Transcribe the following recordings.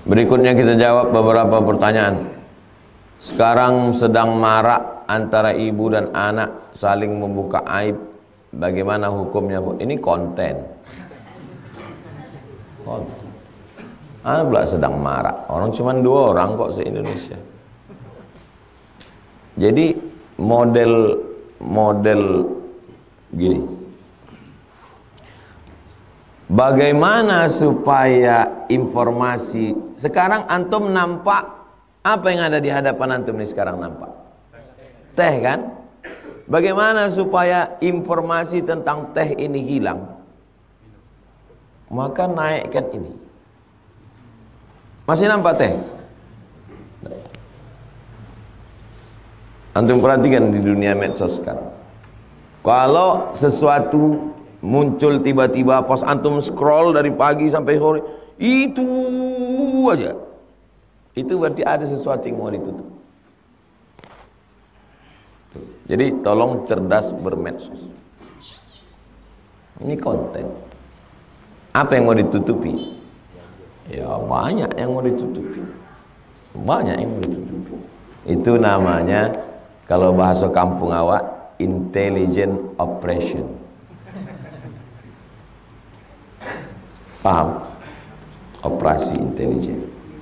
Berikutnya kita jawab beberapa pertanyaan. Sekarang sedang marak antara ibu dan anak saling membuka aib. Bagaimana hukumnya? Ini konten. Anak pula sedang marak. Orang cuma 2 orang kok se-Indonesia. Jadi model gini. Bagaimana supaya informasi sekarang antum nampak apa yang ada di hadapan antum ini sekarang nampak? Teh kan? Bagaimana supaya informasi tentang teh ini hilang? Maka naikkan ini. Masih nampak teh? Antum perhatikan di dunia medsos sekarang. Kalau sesuatu muncul tiba-tiba pas antum scroll dari pagi sampai sore, itu aja. Itu berarti ada sesuatu yang mau ditutup. Jadi tolong cerdas bermedsos. Ini konten. Apa yang mau ditutupi? Ya banyak yang mau ditutupi. Banyak yang mau ditutupi. Itu namanya kalau bahasa kampung awak intelligent oppression. Paham? Operasi intelijen.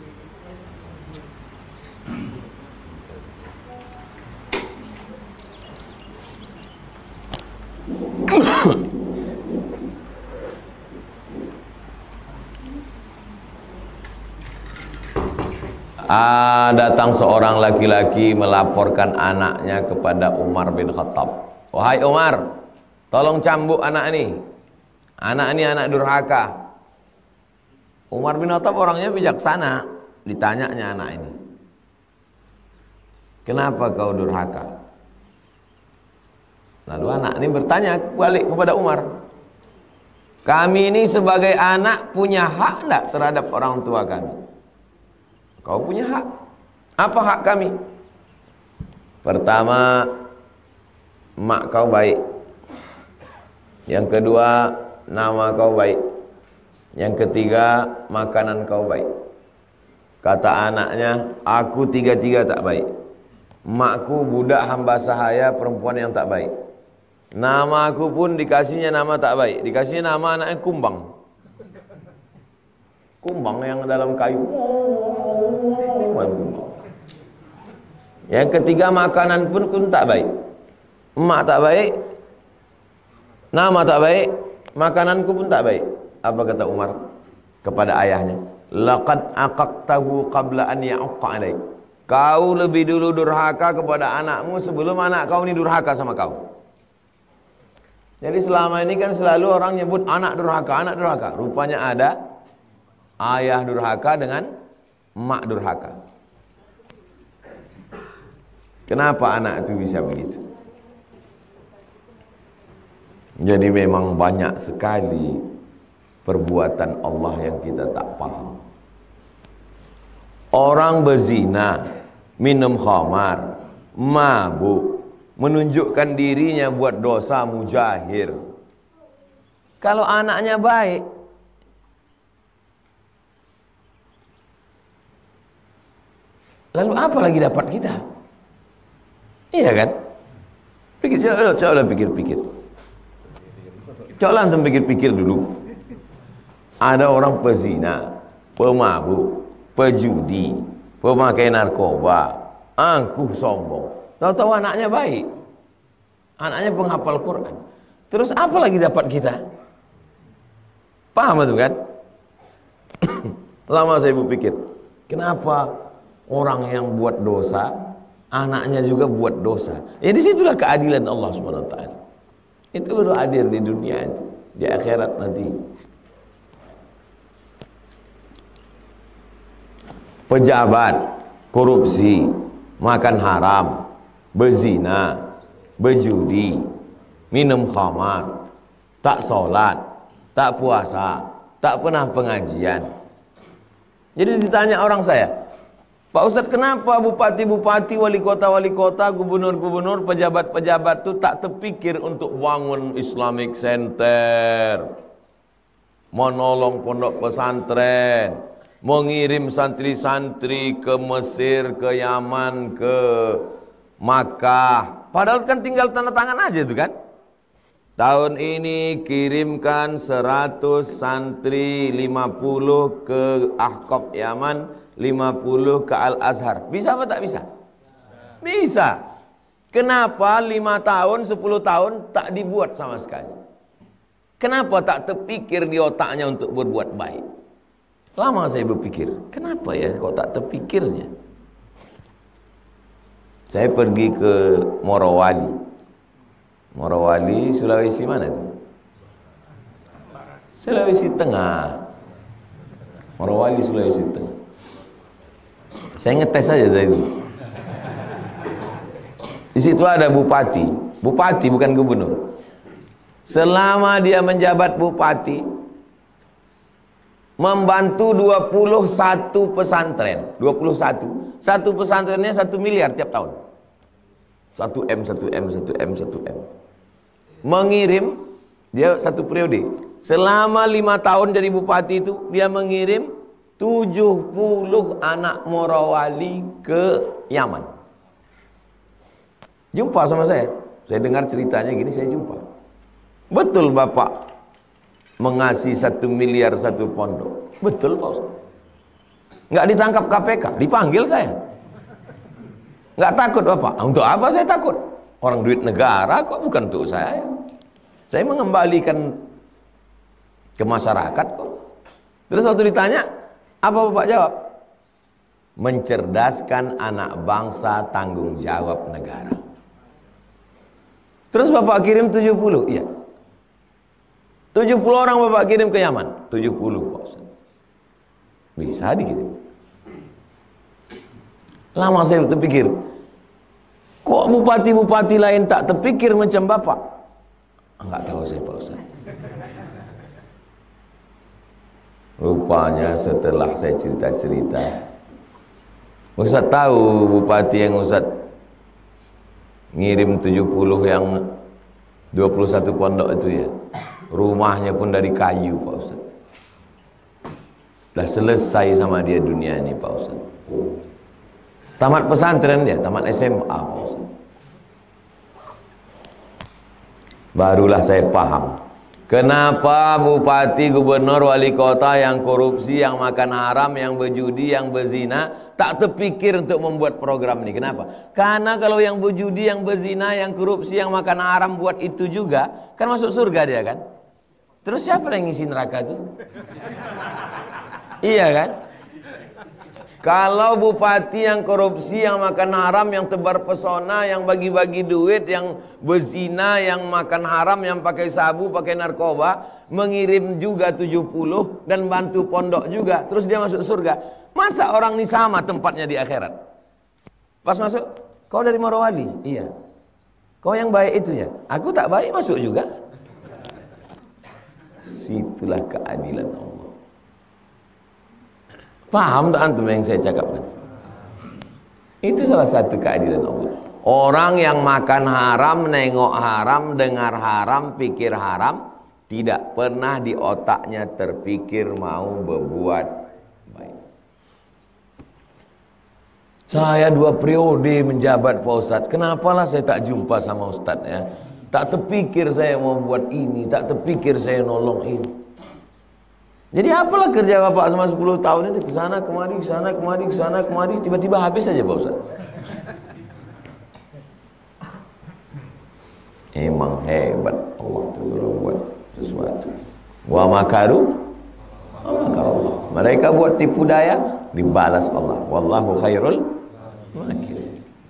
Datang seorang laki-laki melaporkan anaknya kepada Umar bin Khattab. Wahai Umar, tolong cambuk anak ini. Anak ini anak durhaka. Umar bin Khattab orangnya bijaksana. Ditanyanya anak ini, kenapa kau durhaka? Lalu anak ini bertanya balik kepada Umar, kami ini sebagai anak punya hak enggak terhadap orang tua kami? Kau punya hak. Apa hak kami? Pertama, mak kau baik. Yang kedua, nama kau baik. Yang ketiga, makanan kau baik. Kata anaknya, aku tiga-tiga tak baik. Makku budak hamba sahaya, perempuan yang tak baik. Nama aku pun dikasihnya nama tak baik. Dikasihnya nama anaknya Kumbang. Kumbang yang dalam kayu. Yang ketiga, makanan pun tak baik. Emak tak baik, nama tak baik, makananku pun tak baik. Apa kata Umar kepada ayahnya? Laqad aqaqtahu qabla an ya'aqqa alaik. Kau lebih dulu durhaka kepada anakmu sebelum anak kau ini durhaka sama kau. Jadi selama ini kan selalu orang nyebut anak durhaka, anak durhaka. Rupanya ada ayah durhaka dengan emak durhaka. Kenapa anak itu bisa begitu? Jadi memang banyak sekali perbuatan Allah yang kita tak paham. Orang berzina, minum khamar, mabuk, menunjukkan dirinya buat dosa mujahir. Kalau anaknya baik, lalu apa lagi dapat kita? Iya kan? Coba pikir-pikir. Coba antum pikir-pikir dulu. Ada orang pezina, pemabuk, pejudi, pemakai narkoba, angkuh sombong. Tahu-tahu anaknya baik. Anaknya penghafal Quran. Terus apa lagi dapat kita? Paham itu kan? Lama saya berpikir, kenapa orang yang buat dosa, anaknya juga buat dosa? Ya disitulah keadilan Allah SWT. Itu baru adil di dunia itu. Di akhirat nanti. Pejabat, korupsi, makan haram, berzina, berjudi, minum khamar, tak sholat, tak puasa, tak pernah pengajian. Jadi ditanya orang saya, Pak Ustadz, kenapa bupati-bupati, wali kota, gubernur-gubernur, pejabat-pejabat itu tak terpikir untuk bangun Islamic Center, menolong pondok pesantren, mengirim santri-santri ke Mesir, ke Yaman, ke Makkah. Padahal kan tinggal tanda tangan aja itu kan. Tahun ini kirimkan 100 santri, 50 ke Ahqaf Yaman, 50 ke Al-Azhar. Bisa apa tak bisa? Bisa. Kenapa 5 tahun, 10 tahun tak dibuat sama sekali? Kenapa tak terpikir di otaknya untuk berbuat baik? Lama saya berpikir, kenapa ya kok tak terpikirnya? Saya pergi ke Morowali. Morowali, Sulawesi mana itu? Sulawesi Tengah. Morowali, Sulawesi Tengah. Saya ngetes saja dari itu. Di situ ada bupati. Bupati bukan gubernur. Selama dia menjabat bupati, membantu 21 pesantren. 21. Satu pesantrennya 1 miliar tiap tahun. 1M, 1M, 1M, 1M. Mengirim, dia satu periode. Selama 5 tahun jadi bupati itu, dia mengirim 70 anak Morowali ke Yaman. Jumpa sama saya dengar ceritanya gini, saya jumpa. Betul Bapak mengasihi 1 miliar 1 pondok? Betul Pak Ustaz. Nggak ditangkap KPK, dipanggil saya. Nggak takut Bapak? Untuk apa saya takut? Orang duit negara kok, bukan untuk saya. Saya mengembalikan ke masyarakat kok. Terus waktu ditanya, apa Bapak jawab? Mencerdaskan anak bangsa, tanggung jawab negara. Terus Bapak kirim 70, iya. 70 orang Bapak kirim ke Yaman. 70 Pak Ustaz. Bisa dikirim. Lama saya terpikir, kok bupati-bupati lain tak terpikir macam Bapak? Enggak tahu saya Pak Ustaz. Rupanya setelah saya cerita-cerita, Ustaz tahu bupati yang Ustaz ngirim 70 yang 21 pondok itu ya, rumahnya pun dari kayu Pak Ustaz. Dah selesai sama dia dunia ini Pak Ustaz. Tamat pesantren dia, tamat SMA Pak Ustaz. Barulah saya paham kenapa bupati, gubernur, wali kota yang korupsi, yang makan haram, yang berjudi, yang berzina tak terpikir untuk membuat program ini. Kenapa? Karena kalau yang berjudi, yang berzina, yang korupsi, yang makan haram buat itu juga, kan masuk surga dia kan? Terus siapa yang ngisi neraka itu? Iya kan? Kalau bupati yang korupsi, yang makan haram, yang tebar pesona, yang bagi-bagi duit, yang berzina, yang makan haram, yang pakai sabu, pakai narkoba, mengirim juga 70 dan bantu pondok juga, terus dia masuk surga. Masa orang ini sama tempatnya di akhirat? Pas masuk, kau dari Morowali? Iya. Kau yang baik itu ya? Aku tak baik, masuk juga. Situlah keadilan Allah. Paham tak antum yang saya cakapkan? Itu salah satu keadilan Allah. Orang yang makan haram, nengok haram, dengar haram, pikir haram, tidak pernah di otaknya terpikir mau berbuat baik. Saya 2 periode menjabat Pak Ustadz. Kenapalah saya tak jumpa sama Ustadz ya? Tak terpikir saya mau buat ini, tak terpikir saya nolong ini. Jadi apalah kerja Bapak selama 10 tahun itu, kesana kemari, kesana kemari, kesana kemari, tiba-tiba habis saja Pak Ustaz. Emang hebat Allah itu buat sesuatu. Wa makaru, makar Allah. Mereka buat tipu daya, dibalas Allah. Wallahu khairul makirin.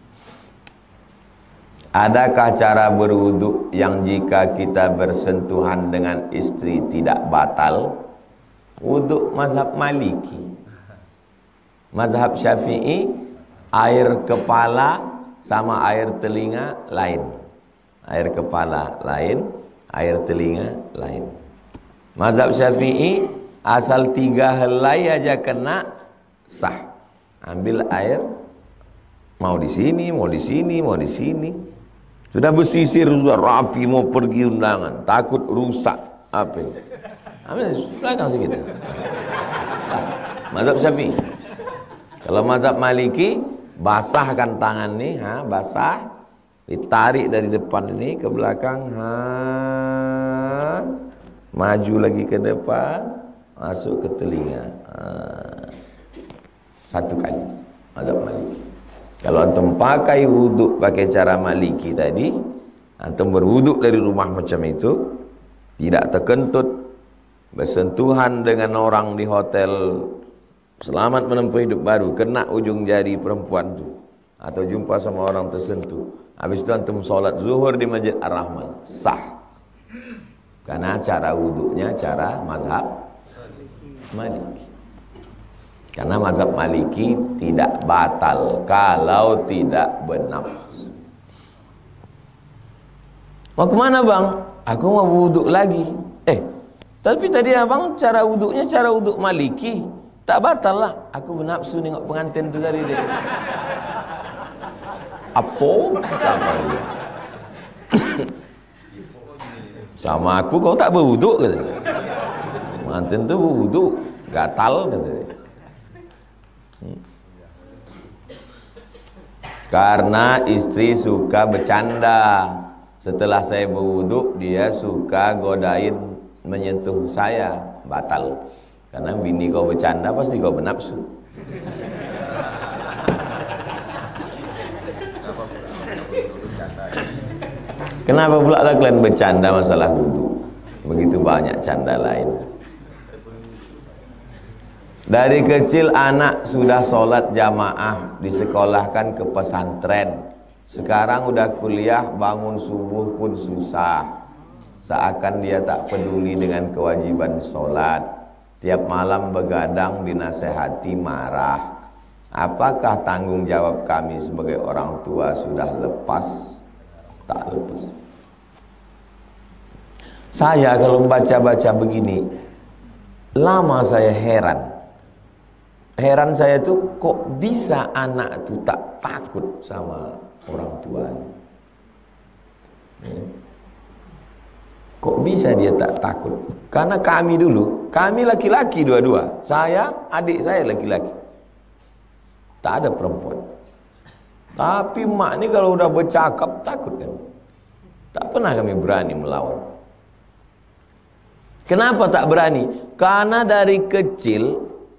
Adakah cara berwudu yang jika kita bersentuhan dengan istri tidak batal? Wuduk mazhab Maliki, mazhab Syafi'i, air kepala sama air telinga lain. Air kepala lain, air telinga lain. Mazhab Syafi'i, asal 3 helai aja kena sah. Ambil air, mau di sini, mau di sini, mau di sini. Sudah bersisir, sudah rapi, mau pergi undangan, takut rusak. Apa ini? Ambil belakang segitu. Mazhab Syafi'i. Kalau mazhab Maliki, basahkan tangan nih, basah, ditarik dari depan ini ke belakang, maju lagi ke depan, masuk ke telinga. Satu kali. Mazhab Maliki. Kalau antum pakai wuduk pakai cara Maliki tadi, antum berwuduk dari rumah macam itu, tidak terkentut, bersentuhan dengan orang di hotel, selamat menempuh hidup baru, kena ujung jari perempuan tu, atau jumpa sama orang tersentuh, habis itu antum sholat zuhur di Masjid Ar-Rahman, sah. Karena cara wuduknya cara mazhab Maliki. Karena mazhab Maliki tidak batal kalau tidak bernafas. Mau kemana bang? Aku mau wuduk lagi. Tapi tadi abang cara wuduknya cara wuduk Maliki, tak batal lah. Aku bernafsu nengok pengantin tu tadi dia. Apa? Tak batal. Sama aku kau tak berwuduk kata. Pengantin tu berwuduk, gatal kata dia. Karena istri suka bercanda. Setelah saya berwuduk, dia suka godain menyentuh saya, batal. Karena bini kau bercanda pasti kau bernafsu. Kenapa pula kalian bercanda masalah wudhu? Begitu banyak canda lain. Dari kecil anak sudah sholat jamaah, disekolahkan ke pesantren. Sekarang udah kuliah, bangun subuh pun susah. Seakan dia tak peduli dengan kewajiban sholat. Tiap malam begadang, dinasehati, marah. Apakah tanggung jawab kami sebagai orang tua sudah lepas? Tak lepas. Saya kalau membaca-baca begini, lama saya heran. Heran saya tuh kok bisa anak tuh tak takut sama orang tuanya. Kok bisa dia tak takut? Karena kami dulu, kami laki-laki dua-dua. Saya, adik saya laki-laki. Tak ada perempuan. Tapi mak ni kalau udah bercakap takut kan. Tak pernah kami berani melawan. Kenapa tak berani? Karena dari kecil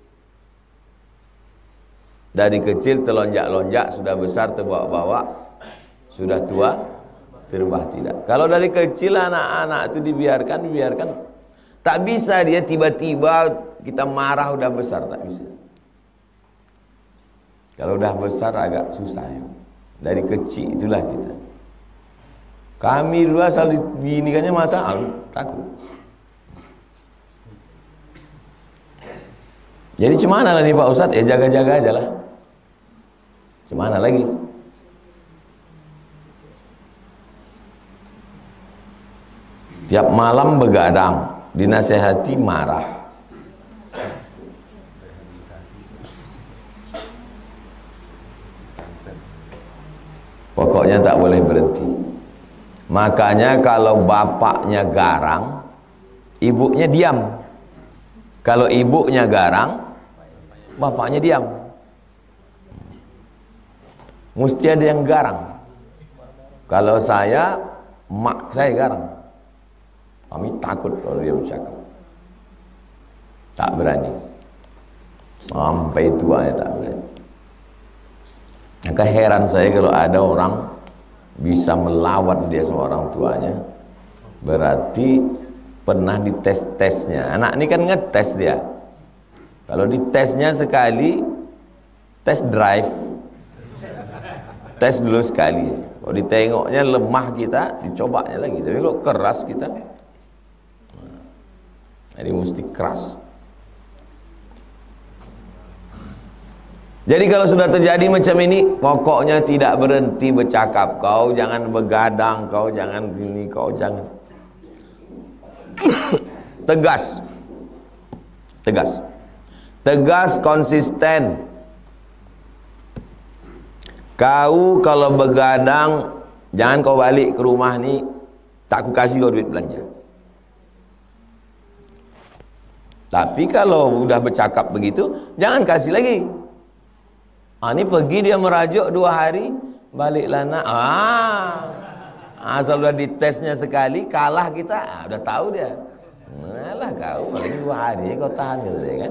terlonjak-lonjak, sudah besar terbawa-bawa, sudah tua terubah tidak. Kalau dari kecil anak-anak itu dibiarkan. Tak bisa dia tiba-tiba kita marah udah besar, tak bisa. Kalau udah besar agak susah ya. Dari kecil itulah kita. Kami dulu asal diginikannya mata, takut. Jadi cemana lah nih Pak Ustadz? Jaga-jaga aja lah. Cemana lagi? Tiap malam begadang, dinasehati, marah. Pokoknya tak boleh berhenti. Makanya kalau bapaknya garang, ibunya diam. Kalau ibunya garang, bapaknya diam. Mesti ada yang garang. Kalau saya, mak saya garang. Kami takut kalau dia bercakap. Tak berani. Sampai tuanya tak berani. Maka heran saya kalau ada orang bisa melawan dia sama orang tuanya. Berarti pernah dites-tesnya. Anak ini kan ngetes dia. Kalau ditesnya sekali, tes drive. Tes dulu sekali. Kalau ditengoknya lemah kita, dicobanya lagi. Tapi kalau keras kita, jadi mesti keras. Jadi kalau sudah terjadi macam ini, pokoknya tidak berhenti bercakap. Kau jangan begadang, kau jangan gini, kau jangan. Tegas. Tegas. Tegas, konsisten. Kau kalau begadang, jangan kau balik ke rumah ni, tak ku kasih kau duit belanja. Tapi kalau udah bercakap begitu, jangan kasih lagi. Ini pergi dia merajuk 2 hari, baliklah nak. Asal udah ditesnya sekali, kalah kita, udah tahu dia. Alah kau, paling 2 hari kau tahan gitu kan.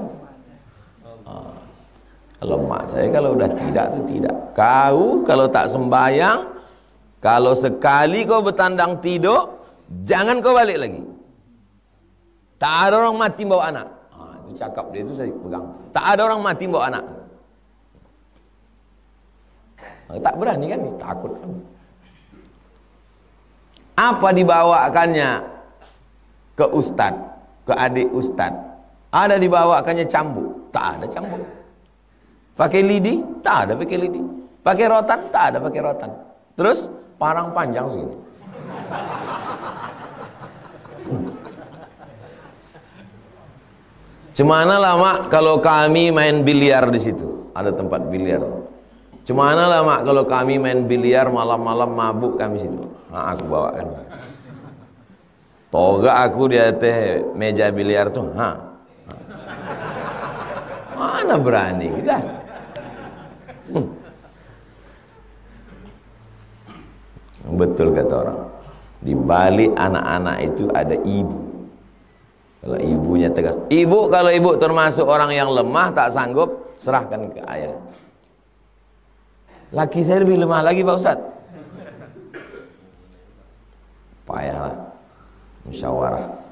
Kalau mak saya kalau udah tidak tuh tidak. Kau kalau tak sembahyang, kalau sekali kau bertandang tidur, jangan kau balik lagi. Tak ada orang mati bawa anak. Itu cakap dia itu saya pegang. Tak ada orang mati bawa anak. Tak berani kan? Takut kan? Apa dibawakannya ke ustad, ke adik ustad? Ada dibawakannya cambuk? Tak ada cambuk. Pakai lidi? Tak ada pakai lidi. Pakai rotan? Tak ada pakai rotan. Terus parang panjang segini. Cemana lama kalau kami main biliar di situ? Ada tempat biliar. Cemana lama kalau kami main biliar malam-malam mabuk kami situ? Aku bawakan. Toga aku di atas meja biliar tuh. Mana berani kita? Betul kata orang. Di balik anak-anak itu ada ibu. Kalau ibunya tegas, ibu kalau ibu termasuk orang yang lemah tak sanggup, serahkan ke ayah. Laki saya lebih lemah lagi Pak Ustaz. Payahlah musyawarah.